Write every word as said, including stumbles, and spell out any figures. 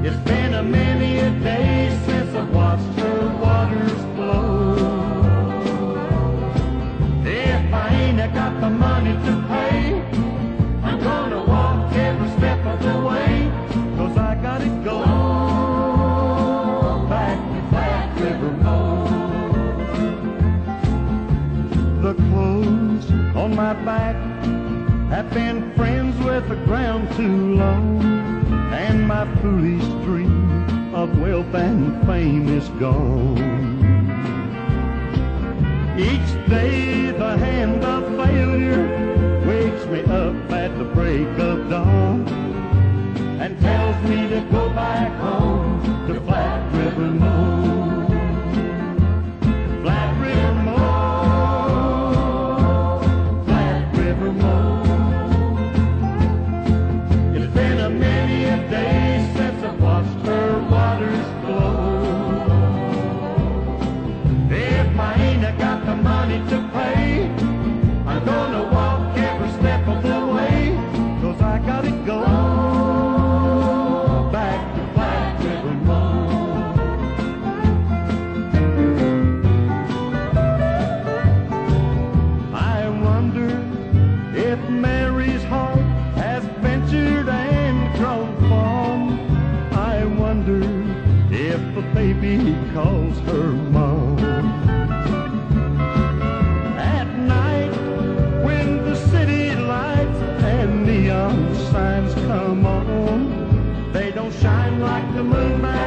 It's been a many a day since I've watched her waters flow. If I ain't got the money to pay, I'm gonna walk every step of the way, 'cause I gotta go back to Flat River Mall. The clothes on my back have been friends with the ground too long, and my foolish dream of wealth and fame is gone. Each day the hand of failure wakes me up at the break of dawn and tells me to go back home to Flat River Mall. Flat River Mall, Flat River Mall. It's been a many a day since I've watched her waters flow. If I ain't got the money to pay, I'm gonna walk every step of the way, 'cause I gotta go back to Flat River Mall. I wonder if Mary's heart has ventured and grown fond. I wonder if the baby calls her mom. At night, when the city lights and neon signs come on, they don't shine like the moon.